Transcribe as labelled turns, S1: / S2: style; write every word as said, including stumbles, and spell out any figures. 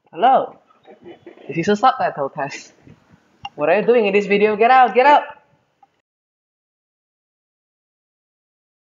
S1: Hello, this is a subtitle test. What are you doing in this video? Get out, get out!